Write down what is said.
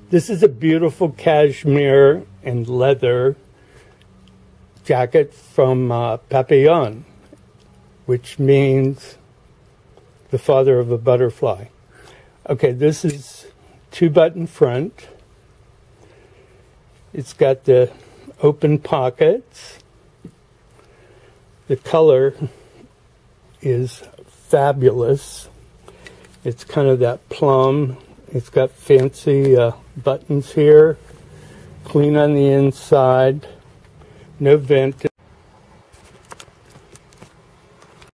This is a beautiful cashmere and leather jacket from Papillon, which means the father of a butterfly. Okay, this is 2-button front. It's got the open pockets. The color is fabulous. It's kind of that plum. It's got fancy buttons here. Clean on the inside. No vent.